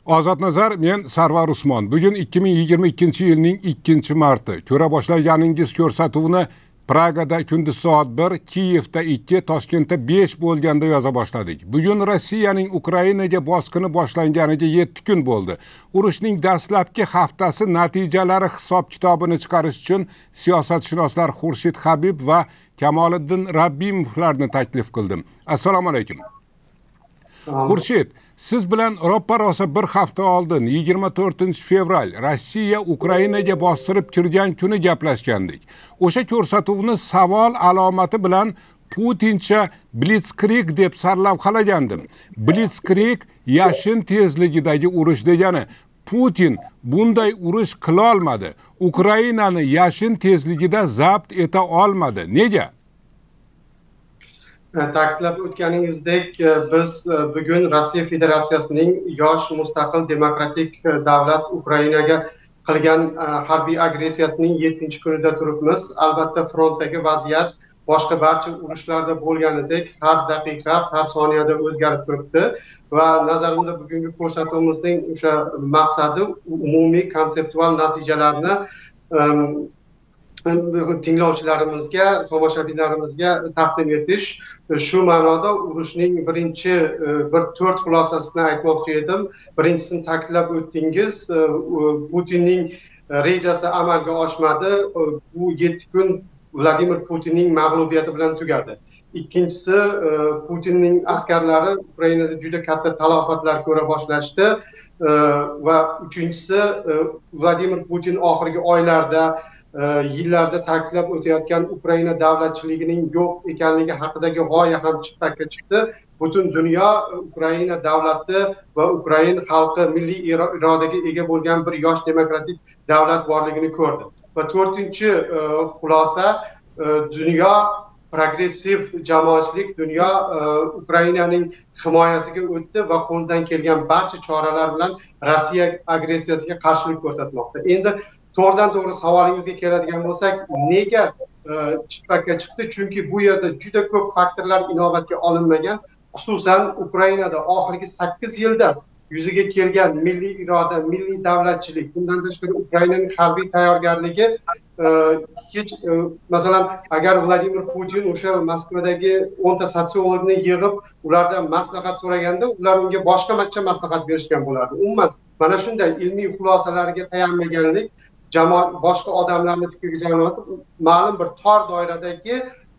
Ozodnazar, men Sarvar Usmon. Bugun 2022-yilning 2-marti. Ko'ra boshlaganingiz ko'rsatuvni Pragada kunduz soat 1, Kiyevda 2, Toshkentda 5 bo'lganda yoza boshladik. Bugun Rossiyaning Ukrainaga bosqini boshlanganiga 7 kun bo'ldi. Urushning dastlabki haftasi natijalari hisob-kitobini chiqarish uchun siyosatshunoslar Xurshid Habib va Kamoliddin Rabbimovlarni taklif qildim. Assalomu alaykum. Xurshid, siz bilan ro'ppa-rosa bir hafta oldin 24-fevral Rossiya Ukrainaga bostirib kirgan kuni gaplashgandik. O'sha ko'rsatuvni savol alomati bilan Putincha Blitzkrieg deb sarlavhalagandim. Blitzkrieg yashin tezligidagi urush degani. Putin bunday urush qila olmadi. Ukrainani yashin tezligida zabt eta olmadi. Nega? Ta'kidlab o'tganingizdek, biz bugun Rossiya Federatsiyasining yosh mustaqil demokratik davlat Ukrainaga qilgan harbiy agressiyasining 7-kunida turibmiz. Albatta frontdagi vaziyat boshqa barcha urushlarda bo'lganidek har daqiqa, har soniyada o'zgarib turibdi va nazarimda bugungi ko'rsatuvimizning o'sha maqsadi umumiy konseptual natijalarni tinglovchilarimizga, tomoshabinlarimizga taqdim etish. Shu ma'noda urushning birinchi bir 4 xulosasini aytmoqchi edim. Birinchisini ta'kidlab o'tdingiz, Putinning rejasi amalga oshmadi. Bu 7 kun Vladimir Putinning mag'lubiyati bilan tugadi. Ikkinchisi, Putinning askarlari Ukrainada juda katta talofatlar ko'ra boshlashdi va uchinchisi, Vladimir Putin oxirgi oylarda yillarda ta'kidlab o'tayotgan Ukraina davlatchiligining yo'q ekanligi haqidagi g'oya ham chippakka chiqdi. Butun dunyo Ukraina davlati va Ukrain xalqi milliy irodaga ega bo'lgan bir yosh demokratik davlat borligini ko'rdi. Va to'rtinchi xulosa, dunyo progressiv jamoatchilik, dunyo Ukrainaning himoyasiga o'tdi va qo'ldan kelgan barcha choralar bilan Rossiya agressiyasiga qarshilik ko'rsatmoqda. Endi to'g'ridan-to'g'ri savolingizga keladigan bo'lsak, nega chippakka chiqdi? Chunki bu yerda juda ko'p faktorlar inobatga olinmagan. Xususan, Ukrainada oxirgi 8 yilda yuzaga kelgan milliy iroda, milliy davlatchilik, bundan tashqari Ukrainaning harbiy tayyorgarligi hech, masalan, agar Vladimir Putin o'sha Moskvadagi 10 ta sotsiologni yig'ib, ulardan maslahat so'raganda, ular unga boshqacha maslahat berishgan bo'lardi. Umuman, mana shunday ilmiy xulosalarga tayanmaganlik, jamoat boshqa odamlarni fikriga jamoasi ma'lum bir tor doiradagi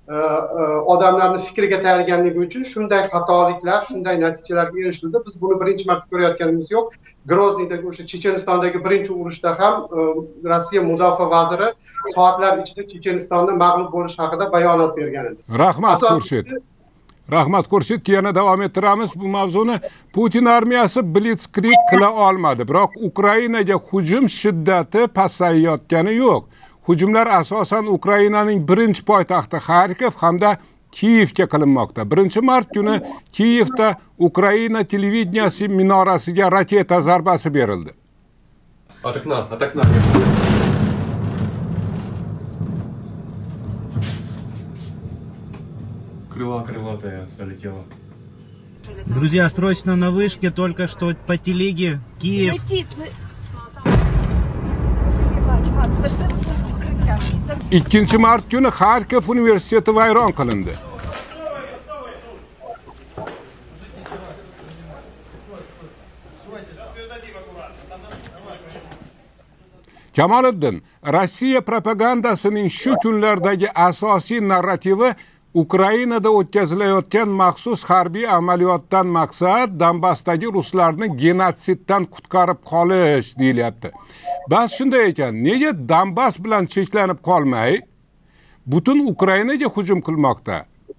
odamlarning fikriga tayyorgarligi uchun shunday xatoliklar, shunday natijalarga erishildi. Biz buni birinchi marta ko'rayotganimiz yo'q. Groznidagi o'sha Chechenistondagi birinchi urushda ham Rossiya mudofaa vaziri soatlar ichida Chechenistonni mag'lub bo'lish haqida bayonot bergan edi. Rahmat Xurshid. Rahmat Xurshid, yana davom ettiramiz bu mavzuni. Putin armiyasi Blitzkrieg qila olmadi, biroq Ukrainaga hujum shiddati pasayayotgani yo'q. Hujumlar asosan Ukrainaning birinchi poytaxti Xarkov hamda Kiyevga qilinmoqda. 1-mart kuni Kiyevda Ukraina televideniyasi minorasiga raketa zarbasi berildi. От окна. Крыло-то залетело. Друзья, срочно на вышке, только что по телеге Киев. 2-mart kuni Xarkov universiteti vayron qilindi. Kamoliddin, Rossiya propagandasining shu kunlardagi asosiy narrativi Ukrainada o'tkazilayotgan maxsus harbiy amaliyotdan maqsad Donbassdagi ruslarni genotsiddan qutqarib qolish deyilyapti. Bas shunday ekan, nega Donbass bilan cheklanib qolmay, butun Ukrainaga hujum qilmoqda?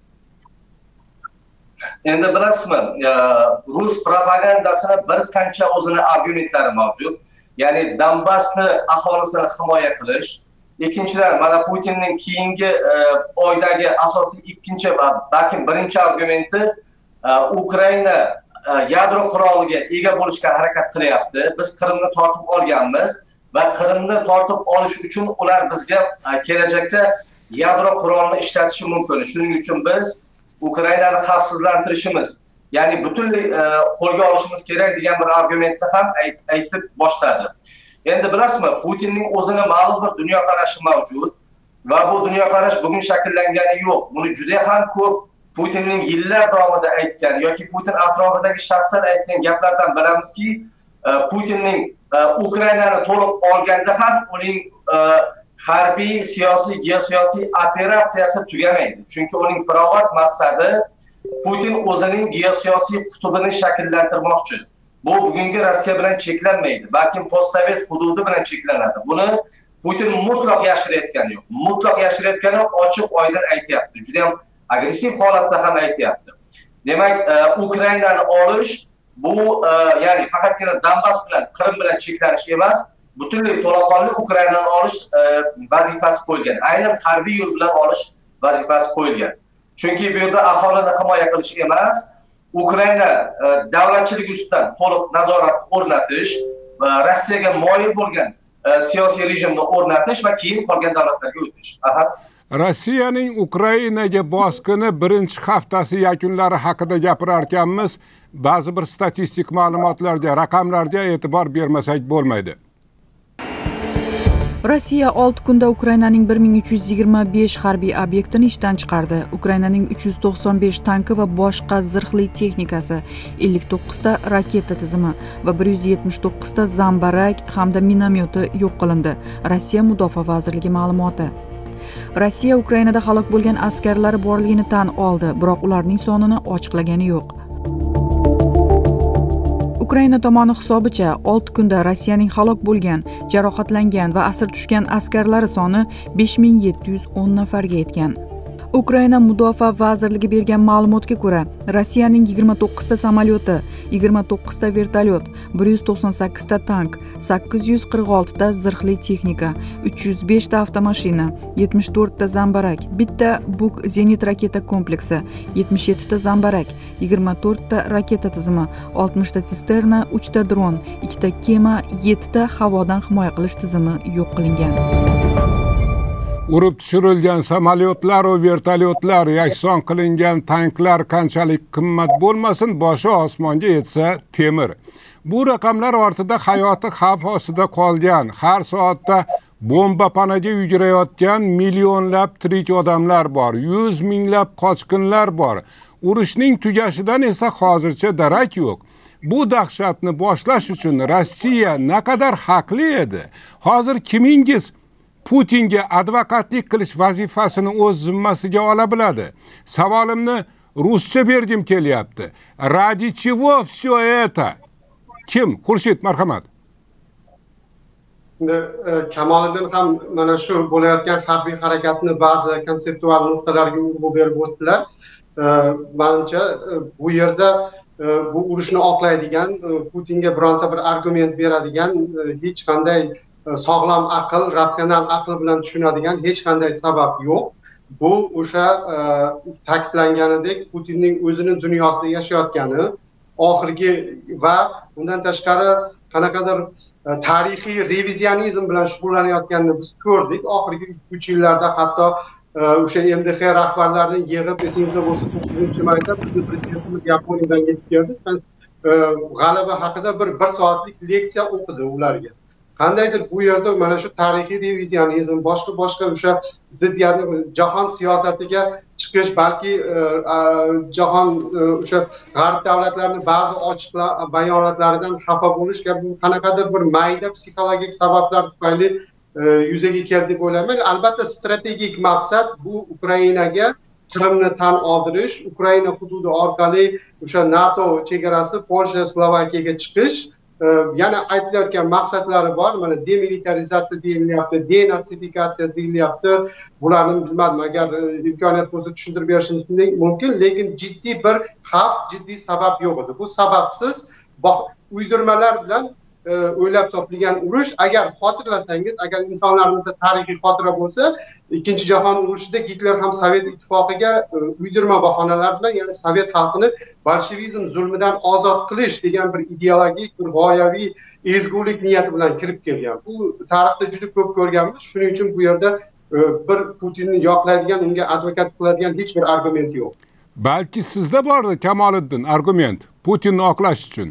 Endi bilasizmi, rus propagandasini bir qancha o'zini argumentlari mavjud. Ya'ni Donbassni aholisini himoya qilish. Ikkinchidan, mana Putinning keyingi oydagi asosiy ikkinchi va balki birinchi argumenti Ukraina yadro quroliga ega bo'lishga harakat qilyapti. Biz Qrimni tortib olganmiz va Qrimni tortib olish uchun ular bizga kelajakda yadro qurolini ishlatishi mumkin. Shuning uchun biz Ukrainani xavfsizlantirishimiz ya'ni butunlay qo'lga olishimiz kerak degan bir argumentni ham aytib boshladi. Endi bilasizmi, Putinning o'zini ma'lum bir dunyoqarashi mavjud va bu dunyoqarash bugun shakllangani yo'q. Buni juda ham ko'p Putinning yillar davomida aytgan yoki Putin atrofidagi shaxslar aytgan gaplardan bilamizki, Putinning Ukrainani to'liq olganda ham uning harbiy, siyosiy, geosiyosiy operatsiyasi tugamaydi. Chunki uning pirovard maqsadi Putin o'zining geosiyosiy qutbini shakllantirmoqchi. Bu bugungi Rossiya bilan cheklanmaydi, balki postsovet hududi bilan cheklanadi. Buni Putin mutlaq yashirayotgani yo'q. Mutlaq yashirayotgani ochiq oydin aytyapti. Juda ham agressiv holatda ham aytyapti. Demak, Ukrainani olish bu ya'ni faqatgina Donbass bilan, Qrim bilan cheklanish emas, butunlay to'laqonli Ukrainani olish vazifasi qo'yilgan. Aynan harbiy yo'l bilan olish vazifasi qo'yilgan. Chunki bu yerda aholini himoya qilish emas, Ukraina davlatchiligi ustidan to'liq nazorat o'rnatish, Rossiyaga moyil bo'lgan siyosiy rejimni o'rnatish va keyin qolgan davlatlarga o'tish. Rossiyaning Ukrainaga bosqini birinchi haftasi yakunlari haqida gapirarkanmiz, ba'zi bir statistik ma'lumotlarga, raqamlarga e'tibor bermasak bo'lmaydi. Rossiya 6 kunda Ukrainaning 1325 harbiy obyektini ishdan chiqardi. Ukrainaning 395 tanki va boshqa zirhli texnikasi, 59 ta raketa tizimi va 179 ta zambarak hamda minomyoti yo'q qilindi. Rossiya Mudofaa vazirligi ma'lumoti. Rossiya Ukrainada halok bo'lgan askarlari borligini tan oldi, biroq ularning sonini ochiqlagani yo'q. Ukraina tomoni hisobicha 6 kunda Rossiyaning halok bo'lgan, jarohatlangan va asir tushgan askarlari soni 5710 nafarga yetgan. Ukraina Mudofaa vazirligi bergan ma'lumotga ko'ra, Rossiyaning 29 ta samolyoti, 29 ta vertolyot, 198 ta tank, 846 ta zirhli texnika, 305 ta avtomashina, 74 ta zambarak, bitta Buk zenit raketa kompleksi, 77 ta zambarak, 24 ta raketa tizimi, 60 ta sisterna, 3 ta dron, 2 ta kema, 7 ta havodan himoya qilish tizimi yo'q qilingan. Urib tushirilgan samolyotlar va vertolyotlar, yakson qilingan tanklar qanchalik qimmat bo'lmasin, boshi osmonga yetsa temir. Bu raqamlar ortida hayoti xavf ostida qolgan, har soatda bomba panaga yugurayotgan millionlab tirik odamlar bor, 100 minglab qochqinlar bor. Urushning tugashidan esa hozircha darak yo'q. Bu dahshatni boshlash uchun Rossiya naqadar haqli edi. Hozir kimingiz Putinga advokatlik qilish vazifasini o'z zimmasiga ola biladi? Savolimni ruscha bergim kelyapti. Ради чего все это? Kim? Xurshid, marhamat. Kamoliddin ham mana shu bo'layotgan harbiy harakatni ba'zi konseptual nuqtalarga urg'u berib o'tdilar. Menimcha bu yerda bu urushni oqlaydigan, Putinga bironta bir argument beradigan hech qanday sog'lom aql, ratsional aql bilan tushunadigan hech qanday sabab yo'q. Bu o'sha ta'kidlanganidek Putinning o'zini dunyosida yashayotgani, oxirgi va bundan tashqari qanaqadir tarixiy revizionizm bilan shug'ullanayotganini biz ko'rdik. Oxirgi 3 yillarda hatto o'sha MDH rahbarlarini yig'ib, esingizda bo'lsa, 9-mayda prezidentimiz Yaponiyadan yetib keldi. G'alaba haqida bir soatlik leksiya o'qidi ularga. Qandaydir bu yerda mana shu tarixiy revizionizm, boshqa o'sha ziddiyatni jahon siyosatiga chiqish, balki jahon o'sha g'arb davlatlarining ba'zi ochiq bayonotlaridan xafa bo'lish kabi qanaqadir bir mayda psixologik sabablar tufayli yuzaga keldi deb o'ylayman. Albatta strategik maqsad bu Ukrainaga Qrimni tan oldirish, Ukraina hududi orqali o'sha NATO chegarasi Polsha, Slovakiyaga chiqish. Yana aytilayotgan maqsadlari bor. Mana demilitarizatsiya deyilyapti, denatsifikatsiya deyilyapti. Bularni bilmadim, agar imkoniyat bo'lsa tushuntirib berishimiz mumkin, lekin jiddiy bir xavf, jiddiy sabab yo'q edi. Bu sababsiz uydirmalar bilan o'ylab topilgan urush. Agar xotirlasangiz, agar insonlarimizda tarixiy xotira bo'lsa, Ikkinchi jahon urushida Gitler ham Sovet ittifoqiga uydirma bahonalar bilan, ya'ni Sovet xalqini bolshevizm zulmidan ozod qilish degan bir ideologik, bir g'oyaviy ezgulik niyati bilan kirib kelgan. Bu tarixda juda ko'p ko'rganmiz. Shuning uchun bu yerda bir Putinni yoqlaydigan, unga advokat qiladigan hech bir argument yo'q. Balki sizda bordi Kamoliddin argument Putinni oqlash uchun.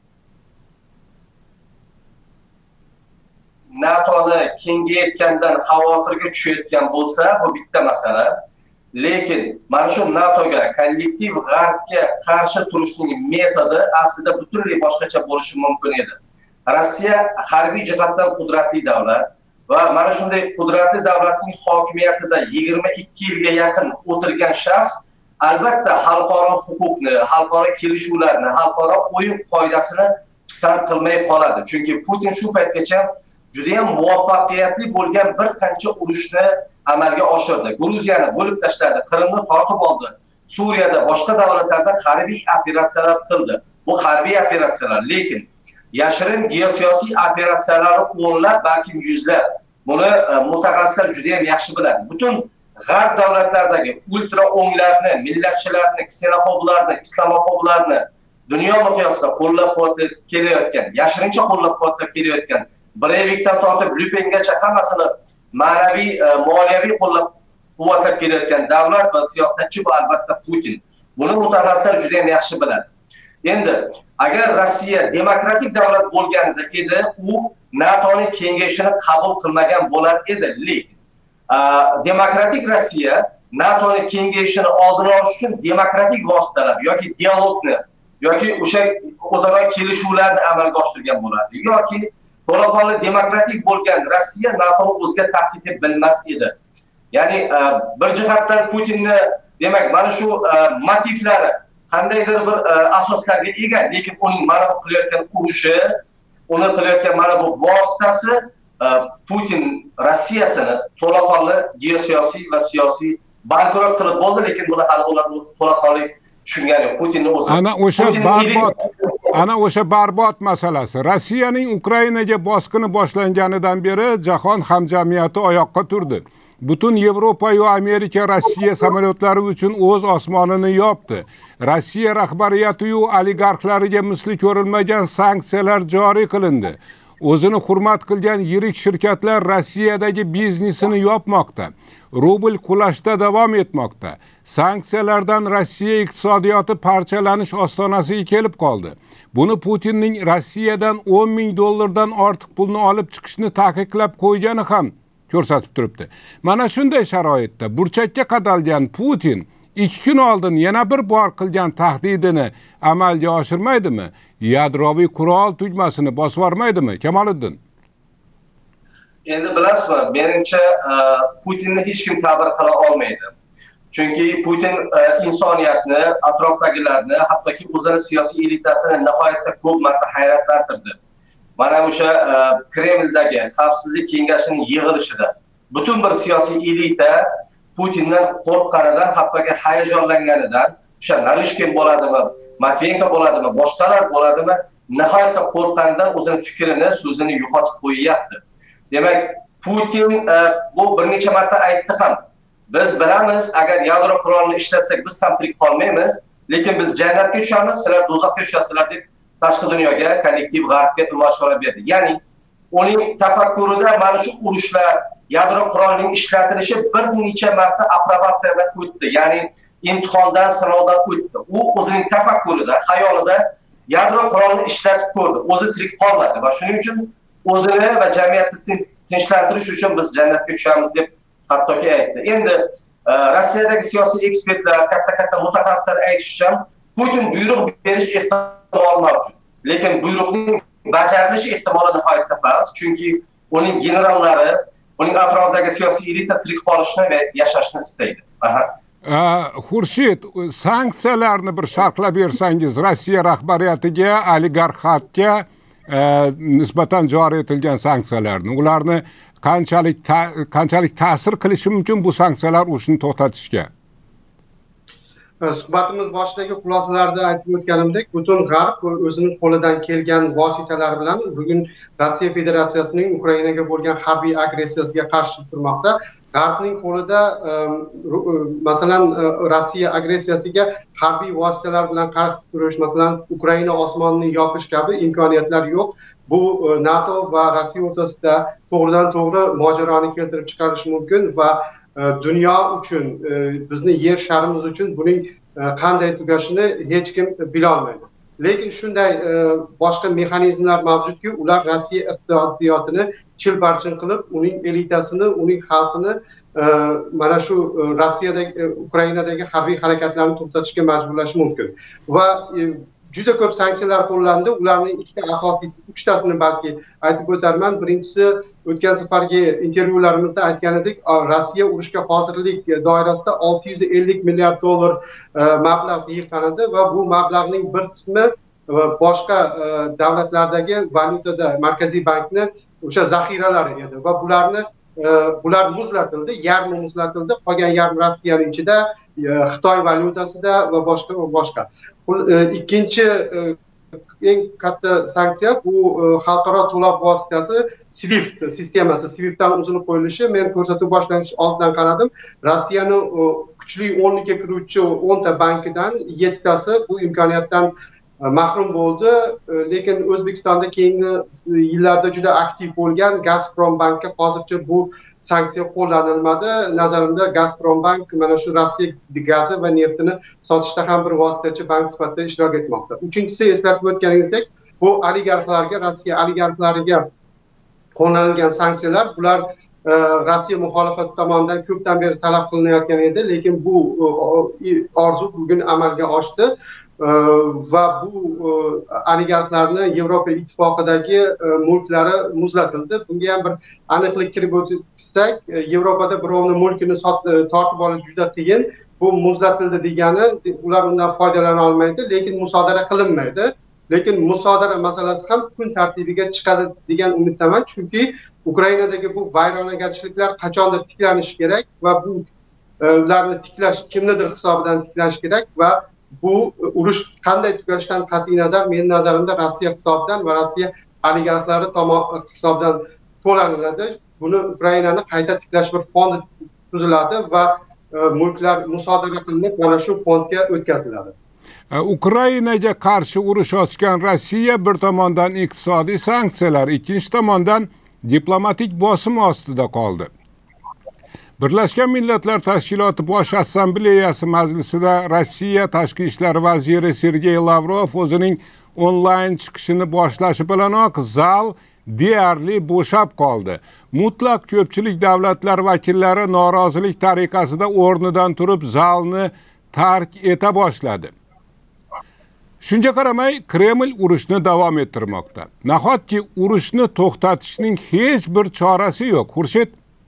NATOni kengayotgandan xavotirga tushayotgan bo'lsa, bu bitta masala. Lekin mana shu NATOga kollektiv g'arbga qarshi turishning metodi aslida butunlay boshqacha bo'lishi mumkin edi. Rossiya harbiy jihatdan qudratli davlat va mana shunday qudratli davlatning hokimiyatida 22 yilga yaqin o'tirgan shaxs albatta xalqaro huquqni, xalqaro kelishuvlarni, xalqaro o'yin qoidasini pisand qilmay qoladi. Chunki Putin shu paytgacha juda ham muvaffaqiyatli bo'lgan bir qancha urushni amalga oshirdi. Gruziyani bo'lib tashladi, Qrimni tortib oldi. Suriyada boshqa davlatlarda harbiy operatsiyalar qildi. Bu harbiy operatsiyalar, lekin yashirin geosiyosiy operatsiyalar o'nlab, balki yuzlab. Buni mutaxassislar juda ham yaxshi biladi. Butun g'arb davlatlaridagi ultra o'nglarni, millatchilarni, ksenofoblarni, islamofoblarni dunyo miqyosida qo'llab-quvvatlab kelayotgan, yashirincha qo'llab-quvvatlab kelayotgan Breyvikdan tortib Lyupengacha hammasini ma'naviy, moliyaviy qo'llab-quvvatlab kelayotgan davlat va siyosatchi bu albatta Putin. Buni mutaxassislar juda ham yaxshi biladi. Endi agar Rossiya demokratik davlat bo'lganida edi, u NATOning kengayishini qabul qilmagan bo'lar edi. Lekin demokratik Rossiya NATOning kengayishini oldini olish uchun demokratik vositalar yoki dialogni yoki o'sha o'zaro kelishuvlarni amalga oshirgan bo'lardi. Yoki to'laqonli demokratik bo'lgan Rossiya NATOni o'ziga tahdid deb bilmas edi. Ya'ni bir jihatdan Putinni demak mana shu motivlari qandaydir bir asoslarga ega, lekin uning mana bu qilayotgan urushi, uni qilayotgan mana bu vositasi Putin Rossiyasini to'laqonli geosiyosiy va siyosiy bankrot qilib bo'ldi, lekin buni hali ular to'laqonli tushungani yo'q. Putinni o'zi. Ana o'sha barbod masalasi. Rossiyaning Ukrainaga bosqini boshlanganidan beri jahon hamjamiyati oyoqqa turdi. Butun Yevropa va Amerika Rossiya samolyotlari uchun o'z osmonini yopdi. Rossiya rahbariyati va oligarxlariga misli ko'rilmagan sanksiyalar joriy qilindi. O'zini hurmat qilgan yirik shirkatlar Rossiyadagi biznesini yopmoqda. Rubl qulashda davom etmoqda. Sanksiyalardan Rossiya iqtisodiyoti parchalanish ostonasiga kelib qoldi. Buni Putinning Rossiyadan 10 ming dollardan ortiq pulni olib chiqishni taqiqlab qo'ygani ham ko'rsatib turibdi. Mana shunday sharoitda burchakka qadalgan Putin 2 kun oldin yana bir bor qilgan tahdidini amalga oshirmaydimi? Yadroviy qurol tugmasini bosib yormaydimi? Kamoliddin. Endi bilasizmi, menimcha Putinni hech kim ta'bir qila olmaydi. Chunki Putin insoniyatni, atrofdagilarni, hattoki o'zini siyosiy elitasini nihoyatda ko'p marta hayratlantirdi. Mana o'sha Kremldagi Xavfsizlik kengashining yig'ilishida butun bir siyosiy elita Putindan qo'rqqanidan, hattoki hayajonlanganidan, o'sha Narishkin bo'ladimi, Matvenko bo'ladimi, boshqalar bo'ladimi, nihoyatda qo'rqqanidan o'zining fikrini, so'zini yo'qotib qo'yyapti. Demak, Putin bu bir necha marta aytdi ham. Biz bilamiz, agar yadro qurolini ishlatsak biz ham tirik qolmaymiz, lekin biz jannatga tushamiz, sizlar do'zaxga tushasizlar deb tashqi dunyoga, kollektiv g'arbga ishora berdi. Ya'ni uning tafakkurida mana shu urushlar, yadro qurolining ishlatilishi bir necha marta aprobatsiyadan o'tdi. Ya'ni imtihondan, sinovdan o'tdi. U o'zining tafakkurida, xayolida yadro qurolini ishlatib ko'rdi. O'zi tirik qolmadi va shuning uchun o'zini va jamiyatni tinchlantirish uchun biz jannatga tushamiz deb hattoki aytdi. Endi Rossiyadagi siyosiy ekspertlar, katta mutaxassislar aytishicha, Putin buyruq berish ehtimoli mavjud. Lekin buyruqning bajarilishi ehtimoli nihoyatda past, chunki uning generallari, uning atrofidagi siyosiy elita tirik qolishni va yashashni istaydi. Xurshid, sanksiyalarni bir sharhlab bersangiz, Rossiya rahbariyatiga, oligarxatga nisbatan joriy etilgan sanksiyalarni, ularni qanchalik ta'sir qilishi mumkin bu sanksiyalar urushni to'xtatishga? Suhbatimiz boshidagi xulosalarda aytib o'tganimdek, butun g'arb o'zining qo'lidan kelgan vositalar bilan bugun Rossiya Federatsiyasining Ukrainaga bo'lgan harbiy agressiyasiga qarshi turmoqda. G'arbning qo'lida masalan Rossiya agressiyasiga harbiy vositalar bilan qarshi turish, masalan Ukraina osmonini yopish kabi imkoniyatlar yo'q. Bu NATO va Rossiya o'rtasida to'g'ridan to'g'ri mojaroni keltirib chiqarishi mumkin va dunyo uchun, bizni yer sharimiz uchun buning qanday tugashini hech kim bilolmaydi. Lekin shunday boshqa mexanizmlar mavjudki, ular Rossiya iqtisodiyotini chilparchin qilib, uning elitasini, uning xalqini mana shu Rossiyadagi, Ukrainadagi harbiy harakatlarni to'xtatishga majburlashi mumkin. Va juda ko'p sanksiyalar qo'llandi. Ularning ikkita asosiysi, uchtasini balki aytib o'tarman. Birinchisi, o'tgan safargi intervyularimizda aytgan edik, Rossiya urushga hozirlik doirasida 650 milliard dollar mablag' yig'gan edi va bu mablag'ning bir qismi boshqa davlatlardagi valyutada Markaziy bankni o'sha zaxiralari edi va bular muzlatildi, yarmi muzlatildi, qolgan yarmi Rossiyaning ichida, Xitoy valyutasida va boshqa. Ikkinchi eng katta sanksiya bu xalqaro to'lov vositasi SWIFT sistemasi, SWIFTdan uzilib qo'yilishi. Men ko'rsatuv boshlanish oldidan qaradim. Rossiyaning kuchli 10 ga kiruvchi 10 ta bankidan 7 tasi bu imkoniyatdan mahrum bo'ldi. Lekin O'zbekistonda keyingi yillarda juda aktiv bo'lgan Gazprom banki hozircha bu sanksiya qo'llanilmadi. Nazarimda Gazprom bank mana shu Rossiya gazi va neftini sotishda ham bir vositachi bank sifatida ishtirok etmoqda. Uchinchisi, eslatib o'tganingizdek, bu oligarxlarga, Rossiya oligarxlariga qo'llanilgan sanksiyalar, bular Rossiya muxolifati tomonidan ko'pdan beri talab qilinayotgan edi, lekin bu orzu bugun amalga oshdi. Va bu oligarxlarni Yevropa ittifoqidagi mulklari muzlatildi. Bunga ham bir aniqlik kirib o'tsak, Yevropada birovning mulkini tortib olish juda qiyin. Bu muzlatildi degani, ular undan foydalana olmaydi, lekin musodara qilinmaydi. Lekin musodara masalasi ham kun tartibiga chiqadi degan umiddaman, chunki Ukrainadagi bu vayronagarchiliklar qachondir tiklanishi kerak va bu ularni tiklash kimnidir hisobidan tiklanishi kerak va bu urush qanday tugashidan qat'iy nazar, mening nazarimda Rossiya hisobidan va Rossiya oligarxlari hisobidan to'laniladi. Buni Ukrainani qayta tiklash bir fondi tuziladi va mulklar musodara qilinib, mana shu fondga o'tkaziladi. Ukrainaga qarshi urush ochgan Rossiya bir tomondan iqtisodiy sanksiyalar, ikkinchi tomondan diplomatik bosim ostida qoldi. Birlashgan Millatlar Tashkiloti Bosh Assambleyasi majlisida Rossiya Tashqi ishlar vaziri Sergey Lavrov o'zining onlayn chiqishini boshlashi bilanoq zal deyarli bo'shab qoldi. Mutlaq ko'pchilik davlatlar vakillari norozilik tariqasida o'rnidan turib zalni tark eta boshladi. Shunga qaramay, Kreml urushni davom ettirmoqda. Nahotki urushni to'xtatishning hech bir chorasi yo'q. Xurshid,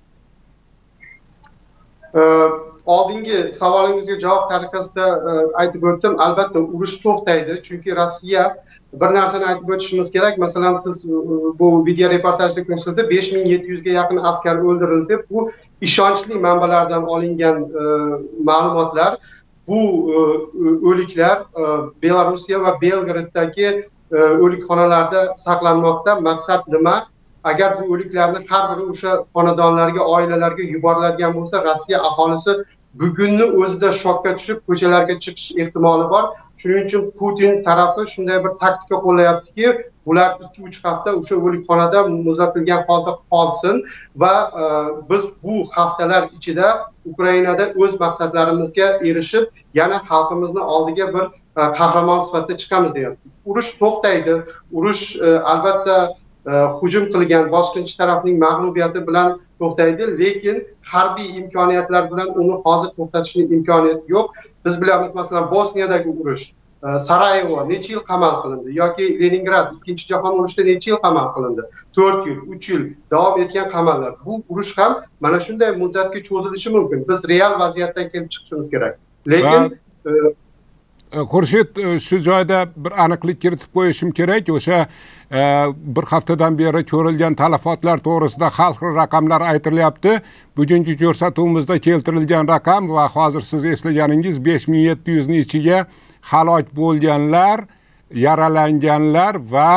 oldingi savolingizga javob tariqasida aytib o'tdim. Albatta urush to'xtaydi, chunki Rossiya bir narsani aytib o'tishimiz kerak. Masalan, siz bu video reportajda ko'rsatdi, 5700 ga yaqin askar o'ldirildi. Bu ishonchli manbalardan olingan ma'lumotlar. Bu o'liklar Belorussiya va Belgraddagi o'likxonalarda saqlanmoqda. Maqsad nima? Agar bu o'liklarni har biri o'sha xonadonlarga, oilalarga yuboriladigan bo'lsa, Rossiya aholisi bugunni o'zida shokka tushib, ko'chalarga chiqish ehtimoli bor. Shuning uchun Putin tarafi shunday bir taktika qo'llayaptiki, ular 2-3 hafta o'sha o'likxonada muzlatilgan holda qolsin va biz bu haftalar ichida Ukrainada o'z maqsadlarimizga erishib, yana xalqimizni oldiga bir qahramon sifatida chiqamiz deyapti. Urush to'xtaydi. Urush albatta hujum qilgan bosqinchi tarafning mag'lubiyati bilan to'xtaydi, lekin harbiy imkoniyatlar bilan uni hozir to'xtatishning imkoniyati yo'q. Biz bilamiz, masalan, Bosniyadagi urush, Sarayevo necha yil qamal qilindi yoki Leningrad ikkinchi jahon urushida necha yil qamal qilindi? 4 yil, 3 yil davom etgan qamallar. Bu urush ham mana shunday muddatga cho'zilishi mumkin. Biz real vaziyatdan kelib chiqishimiz kerak. Lekin Xurshid, shu joyda bir aniqlik kiritib qo'yishim kerak. O'sha bir haftadan beri ko'rilgan talafotlar to'g'risida har xil raqamlar aytilyapti. Bugungi ko'rsatuvimizda keltirilgan raqam va hozir siz eslaganingiz 5700 ning ichiga halok bo'lganlar, yaralanganlar va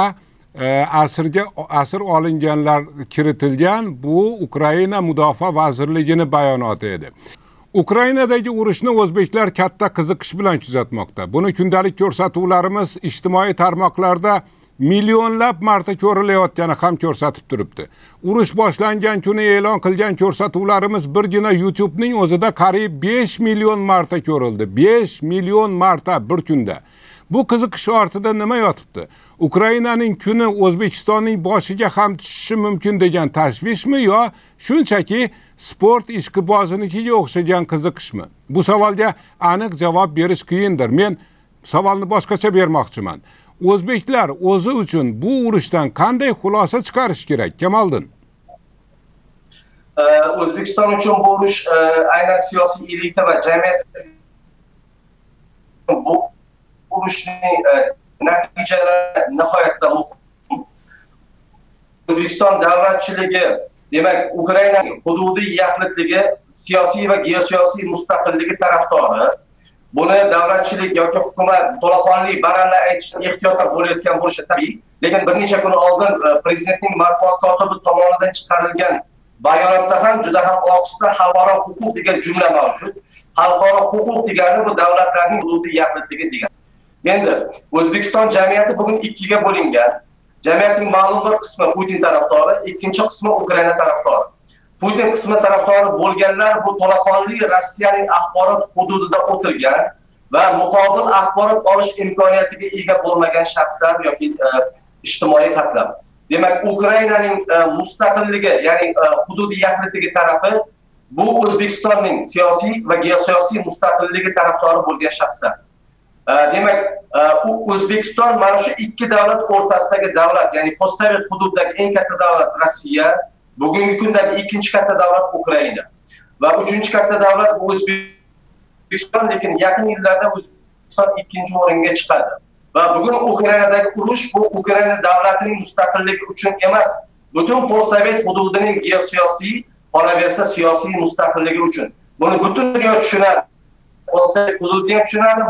asir olinganlar kiritilgan. Bu Ukraina Mudofaa vazirligining bayonoti edi. Ukrainadagi urushni o'zbeklar katta qiziqish bilan kuzatmoqda. Buni kundalik ko'rsatuvlarimiz ijtimoiy tarmoqlarda millionlab marta ko'rilayotgani ham ko'rsatib turibdi. Urush boshlangan kuni e'lon qilgan ko'rsatuvlarimiz birgina YouTube'ning o'zida qariyb 5 million marta ko'rildi. 5 million marta bir kunda. Bu qiziqish ortida nima yotibdi? Ukrainaning kuni O'zbekistonning boshiga ham tushishi mumkin degan tashvishmi yo shunchaki sport ishqibozinikiga o'xshagan qiziqishmi? Bu savolga aniq javob berish qiyindir. Men savolni boshqacha bermoqchiman. O'zbeklar o'zi uchun bu urushdan qanday xulosa chiqarish kerak, Kamoliddin? O'zbekiston uchun bu urush aynan siyosiy elita va jamiyat bu urushning natijalari nihoyatda muhim. O'zbekiston davlatchiligi, demak, Ukrainaning hududiy yaxlitligi, siyosiy va geosiyosiy mustaqilligi tarafdori. Buni davlatchilik yoki hukumat to'laqonli baralla aytishdan ehtiyotlar bo'layotgan bo'lishi tabiiy. Lekin bir necha kun oldin prezidentning matbuot kotibi tomonidan chiqarilgan bayonotda ham juda ham og'zda xalqaro huquq degan jumla mavjud. Xalqaro huquq degani bu davlatlarning hududiy yaxlitligi degani. Endi O'zbekiston jamiyati bugun ikkiga bo'lingan. Jamiyatning ma'lum bir qismi Putin tarafdori, ikkinchi qismi Ukraina tarafdori. Putin qismi tarafdori bo'lganlar bu to'laqonli Rossiyaning axborot hududida o'tirgan va muqobil axborot olish imkoniyatiga ega bo'lmagan shaxslar yoki ijtimoiy qatlam. Demak, Ukrainaning mustaqilligi, ya'ni hududiy yaxlitligi tarafi bu O'zbekistonning siyosiy va geosiyosiy mustaqilligi tarafdori bo'lgan shaxslar. Demak, O'zbekiston mana shu ikki davlat o'rtasidagi davlat, ya'ni postsovet hududdagi eng katta davlat Rossiya, bugungi kundagi ikkinchi katta davlat Ukraina va uchinchi katta davlat O'zbekiston, lekin yaqin yillarda O'zbekiston ikkinchi o'ringa chiqadi. Va bugun Ukrainadagi urush bu Ukraina davlatining mustaqilligi uchun emas, butun postsovet hududining geosiyosiy, qolaversa siyosiy mustaqilligi uchun. Buni butun dunyo tushunadi. Postsovet hududni ham tushunadi.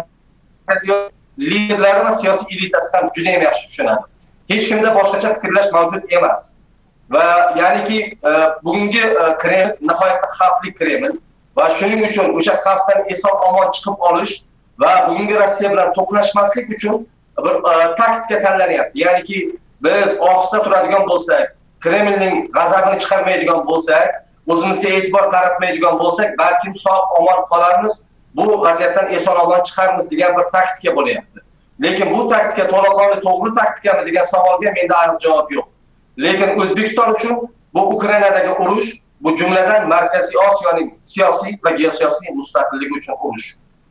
Liderlar va siyosiy elitasi ham juda ham yaxshi tushunadi. Hech kimda boshqacha fikrlash mavjud emas. Va ya'niki bugungi Kreml nihoyatda xavfli Kreml va shuning uchun o'sha xavfdan eson-omon chiqib olish va bugungi Rossiya bilan to'qnashmaslik uchun bir taktika tanlanyapti. Ya'niki biz og'zda turadigan bo'lsak, Kremlning g'azabini chiqarmaydigan bo'lsak, o'zimizga e'tibor qaratmaydigan bo'lsak, balkim sog'-omon qolarmiz, bu vaziyatdan eson-omon chiqarmiz degan bir taktika bo'lyapti. Lekin bu taktika to'laqonli to'g'ri taktikami degan savolga menda aniq javob yo'q. Lekin O'zbekiston uchun bu Ukrainadagi urush, bu jumladan Markaziy Osiyoning siyosiy va geosiyosiy mustaqilligi uchun urush.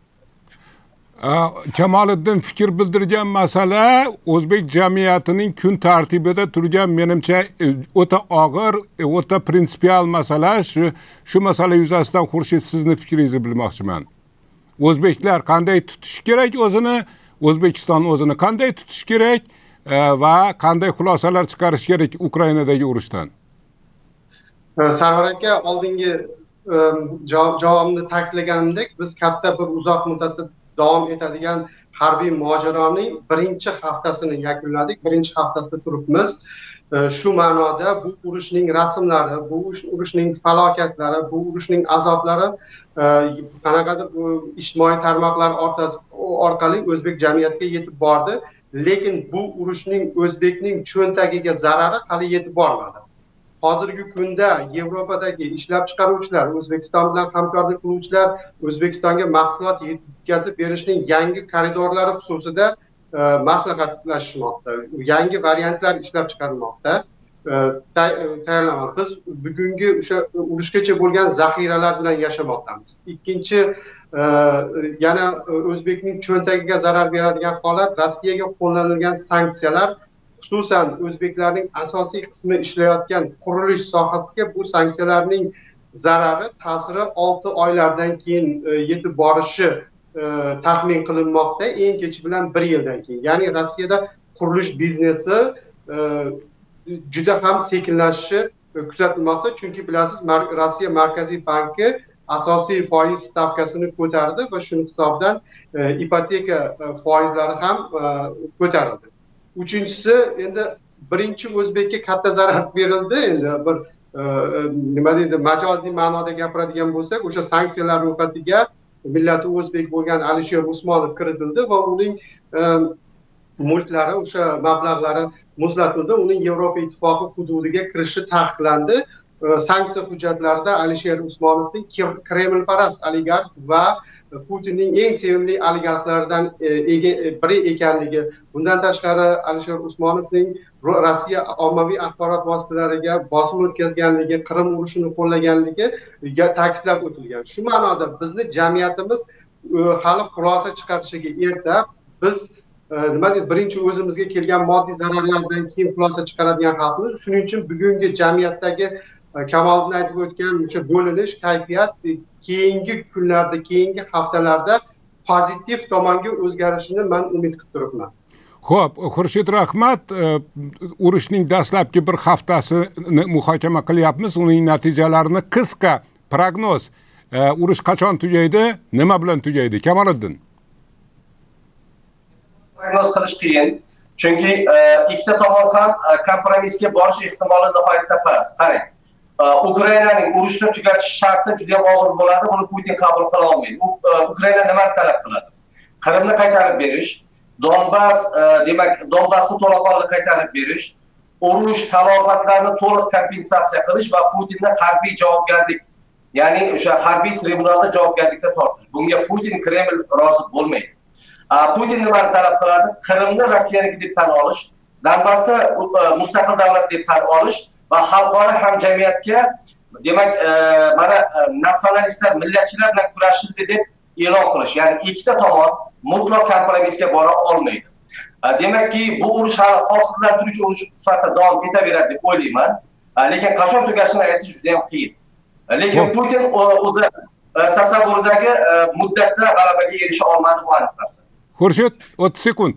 Kamoliddin fikr bildirgan masala o'zbek jamiyatining kun tartibida turgan, menimcha o'ta og'ir, o'ta prinsipial masala. Shu masala yuzasidan Xurshid, sizni fikringizni bilmoqchiman. O'zbeklar qanday tutish kerak o'zini, O'zbekiston o'zini qanday tutish kerak va qanday xulosalar chiqarish kerak Ukrainadagi urushdan? Sarvar aka, oldingi javobimni ta'kidlaganimdek, biz katta bir uzoq muddatda davom etadigan harbiy mojaroning birinchi haftasini yakunladik. Birinchi haftasida turibmiz. Shu ma'noda bu urushning rasmlari, bu urushning falokatlari, bu urushning azoblari qanaqadir ijtimoiy tarmoqlar orqali o'zbek jamiyatiga yetib bordi. Lekin bu urushning o'zbekning cho'ntagiga zarari hali yetib bormadi. Hozirgi kunda Yevropadagi ishlab chiqaruvchilar, O'zbekiston bilan hamkorlik qiluvchilar O'zbekistonga mahsulot yetkazib berishning yangi koridorlari xususida maslahatlashmoqda. Yangi variantlar ishlab chiqarilmoqda. Tayyorlanmoqda. Biz bugungi o'sha urushgacha bo'lgan zaxiralar bilan yashamoqdamiz. Ikkinchi, yana o'zbekning cho'ntagiga zarar beradigan holat Rossiyaga qo'llanilgan sanksiyalar, xususan o'zbeklarning asosiy qismi ishlayotgan qurilish sohasiga bu sanksiyalarning zarari, ta'siri 6 oylardan keyin yetib borishi taxmin qilinmoqda, eng kechi bilan 1 yildan keyin. Ya'ni Rossiyada qurilish biznesi juda ham sekinlashishi kuzatilmoqda, chunki bilasiz, Rossiya Markaziy banki asosiy foiz stavkasini ko'tardi va shuning hisobidan ipoteka foizlari ham ko'tarildi. Uchinchisi, endi birinchi o'zbekka katta zarar berildi. Endi bir nima deydi, majoziy ma'noda gapiradigan bo'lsak, o'sha sanksiyalar ro'yxatiga millati o'zbek bo'lgan Alisher Usmonov kiritildi va uning mulklari, o'sha mablag'lari muzlatildi. Uning Yevropa Ittifoqi hududiga kirishi taqiqlandi. Sanksiya hujjatlarida Alisher Usmonovning Kremlparast oligarx va Putinning eng sevimli oligarxlaridan biri ekanligi, bundan tashqari Alisher Usmonovning Rossiya ommaviy axborot vositalariga bosim o'tkazganligi, Qrim urushini qo'llaganligi ta'kidlab o'tilgan. Shu ma'noda bizni jamiyatimiz hali xulosa chiqarishiga erta. Biz nima deydi, birinchi o'zimizga kelgan moddiy zararlardan keyin xulosa chiqaradigan xalqmiz. Shuning uchun bugungi jamiyatdagi Kamoliddin aytib o'tgan o'sha bo'linish, kayfiyat keyingi kunlarda, keyingi haftalarda pozitiv tomonga o'zgarishini men umid qilib turibman. Xo'p, Xurshid, rahmat. Urushning dastlabki bir haftasini muhokama qilyapmiz. Uning natijalarini qisqa prognoz. Urush qachon tugaydi, nima bilan tugaydi? Kamoliddin. Prognoz qilish qiyin. Chunki ikkita tomon ham kompromissga borish ehtimoli nihoyatda past. Qarang, Ukrainaning urushni tugatish sharti juda ham og'ir bo'ladi. Buni Putin qabul qila olmaydi. Ukraina nimani talab qiladi? Qrimni qaytarib berish, Donbassni to'laqonli qaytarib berish, urush talofatlarini to'liq kompensatsiya qilish va Putinni harbiy javobgarlik, ya'ni o'sha harbiy tribunalda javobgarlikka tortish. Bunga Putin, Kreml rozi bo'lmaydi. Putin nimani talab qiladi? Qrimni Rossiyaniki deb tan olish, Donbassni mustaqil davlat deb tan olish va xalqaro hamjamiyatga, demak, mana nasionalistlar, millatchilar bilan kurashildi deb e'lon qilish. Ya'ni ikkita tomon mutlaq kompromissga bora olmaydi. Demakki, bu urush hali xavfsizlantiruvchi urush sifatida davom etaveradi deb o'ylayman. Lekin qachon tugashini aytish juda ham qiyin. Lekin Putin o'zi tasavvuridagi muddatda g'alabaga erisha olmadi, bu aniq narsa. Xurshid, 30 sekund.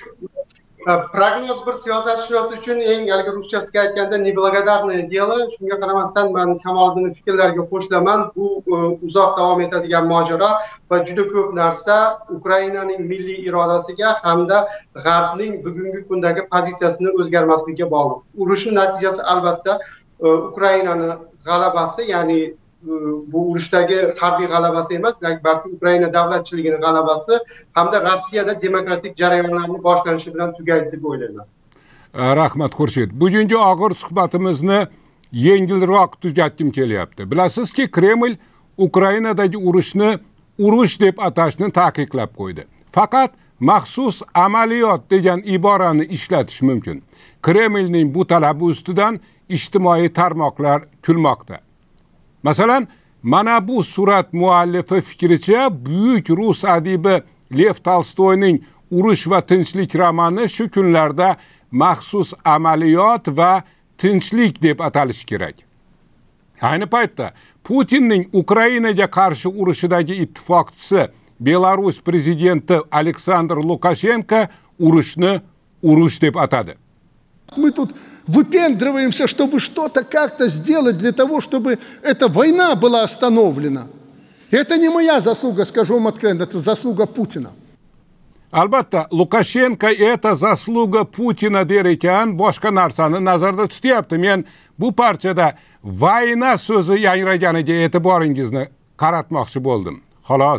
Prognoz bir siyosatshunos uchun eng ruschasiga aytganda neblagodarное дело. Shunga qaramasdan men Kamoliddinning fikrlariga qo'shilaman. Bu uzoq davom etadigan mojaro va juda ko'p narsa Ukrainaning milliy irodasiga hamda G'arbning bugungi kundagi pozitsiyasini o'zgarmasligiga bog'liq. Urushning natijasi albatta Ukrainani g'alabasi, ya'ni bu urushdagi harbiy g'alabasi emas, balki Ukraina davlatchiligining g'alabasi hamda Rossiyada demokratik jarayonlarning boshlanishi bilan tugaydi deb o'ylayman. Rahmat Xurshid. Bugungi og'ir suhbatimizni yengilroq tugatkim kelyapti. Bilasizki, Kreml Ukrainadagi urushni urush deb atashni taqiqlab qo'ydi. Faqat maxsus amaliyot degan iborani ishlatish mumkin. Kremlning bu talabi ustidan ijtimoiy tarmoqlar kulmoqda. Masalan, mana bu surat muallifi fikricha, buyuk rus adibi Lev Tolstoyning Urush va tinchlik romani shu kunlarda maxsus amaliyot va tinchlik deb atalishi kerak. Ayni paytda Putinning Ukrainaga qarshi urushidagi ittifoqchisi Belarus prezidenti Aleksandr Lukashenko urushni urush deb atadi. Мы тут выпендриваемся, чтобы что-то как-то сделать для того, чтобы эта война была остановлена. Это не моя заслуга, скажу вам откровенно, это заслуга Путина. Albatta, Lukashenko это заслуга Putina der ekan, boshqa narsani nazarda tutyapti. Men bu parchada vayna so'zi yangraganiga e'tiboringizni qaratmoqchi bo'ldim. Xolos.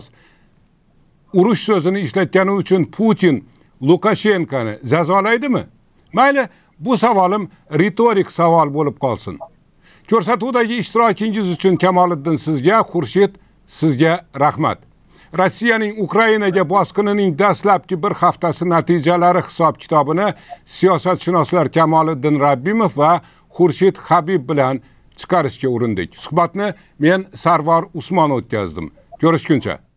Urush so'zini ishlatgani uchun Putin Lukashenkoni jazolaydimi? Mayli, bu savolim ritorik savol bo'lib qolsin. Ko'rsatuvdagi ishtirokingiz uchun Kamoliddin sizga, Xurshid sizga rahmat. Rossiyaning Ukrainaga bosqinining dastlabki bir haftasi natijalari hisob-kitobini siyosatshunoslar Kamoliddin Rabbimov va Xurshid Habib bilan chiqarishga urindik. Suhbatni men Sarvar Usmon o'tkazdim. Ko'rishguncha.